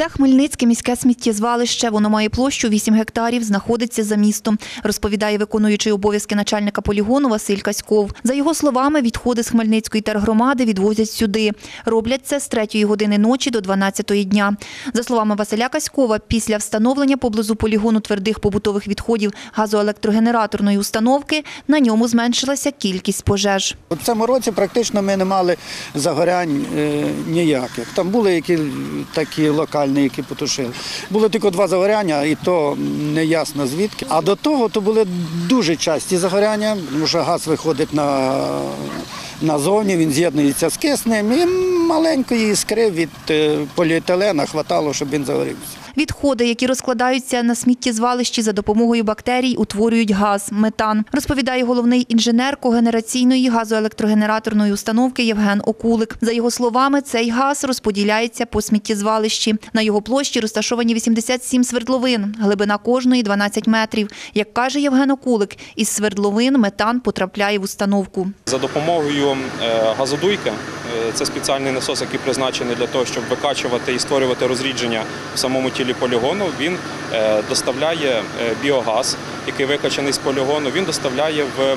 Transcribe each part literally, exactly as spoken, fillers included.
Це Хмельницьке міське сміттєзвалище. Воно має площу вісім гектарів, знаходиться за містом, розповідає виконуючий обов'язки начальника полігону Василь Каськов. За його словами, відходи з Хмельницької тергромади відвозять сюди. Роблять це з третьої години ночі до дванадцятої дня. За словами Василя Каськова, після встановлення поблизу полігону твердих побутових відходів газоелектрогенераторної установки на ньому зменшилася кількість пожеж. У цьому році практично ми не мали загорянь е, ніяких. Там були які такі локальні, які потушили. Було тільки два загоряння, і то не ясно звідки. А до того то були дуже часті загоряння, тому що газ виходить на, назовні, він з'єднується з киснем, і маленької іскри від поліетилена хватало, щоб він загорівся. Відходи, які розкладаються на сміттєзвалищі за допомогою бактерій, утворюють газ – метан, розповідає головний інженер когенераційної газоелектрогенераторної установки Євген Окулик. За його словами, цей газ розподіляється по сміттєзвалищі. На його площі розташовані вісімдесят сім свердловин, глибина кожної дванадцять метрів. Як каже Євген Окулик, із свердловин метан потрапляє в установку. За допомогою газодуйки, це спеціальний насос, який призначений для того, щоб викачувати і створювати розрідження в самому тілі полігону, він доставляє біогаз, який викачаний з полігону, він доставляє в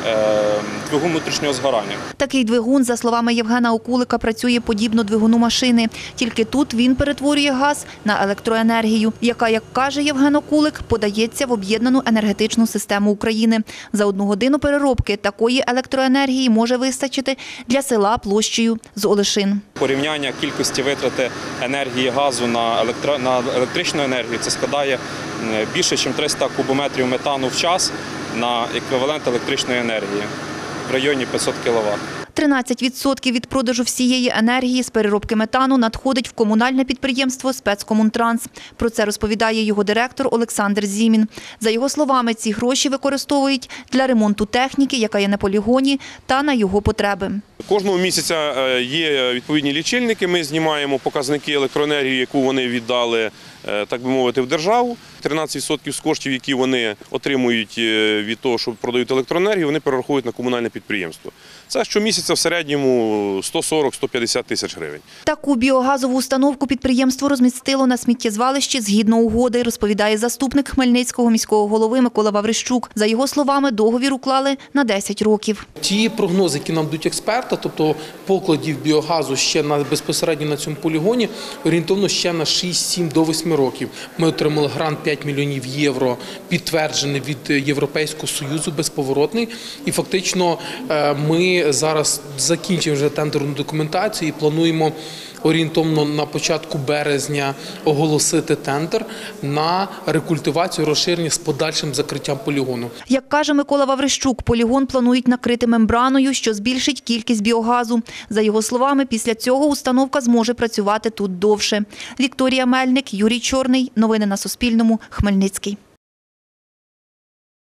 двигун внутрішнього згорання. Такий двигун, за словами Євгена Окулика, працює подібно двигуну машини. Тільки тут він перетворює газ на електроенергію, яка, як каже Євген Окулик, подається в об'єднану енергетичну систему України. За одну годину переробки такої електроенергії може вистачити для села площею з Олешин. Порівняння кількості витрати енергії газу на, електро... на електричну енергію – це складає більше, ніж триста кубометрів метану в час на еквівалент електричної енергії в районі п'ятсот кіловат. тринадцять відсотків від продажу всієї енергії з переробки метану надходить в комунальне підприємство «Спецкомунтранс». Про це розповідає його директор Олександр Зімін. За його словами, ці гроші використовують для ремонту техніки, яка є на полігоні, та на його потреби. Кожного місяця є відповідні лічильники, ми знімаємо показники електроенергії, яку вони віддали, так би мовити, в державу. тринадцять відсотків з коштів, які вони отримують від того, що продають електроенергію, вони перераховують на комунальне підприємство. Це щомісяця в середньому сто сорок - сто п'ятдесят тисяч гривень. Таку біогазову установку підприємство розмістило на сміттєзвалищі згідно угоди, розповідає заступник Хмельницького міського голови Микола Ваврищук. За його словами, договір уклали на десять років. Ті прогнози, які нам дають експерти, тобто покладів біогазу ще на, безпосередньо на цьому полігоні, орієнтовно ще на шість-сім до восьми років. Ми отримали грант п'ять мільйонів євро, підтверджений від Європейського Союзу, безповоротний. І фактично ми зараз закінчимо вже тендерну документацію і плануємо орієнтовно на початку березня оголосити тендер на рекультивацію, розширення з подальшим закриттям полігону. Як каже Микола Ваврищук, полігон планують накрити мембраною, що збільшить кількість біогазу. За його словами, після цього установка зможе працювати тут довше. Вікторія Мельник, Юрій Чорний. Новини на Суспільному. Хмельницький.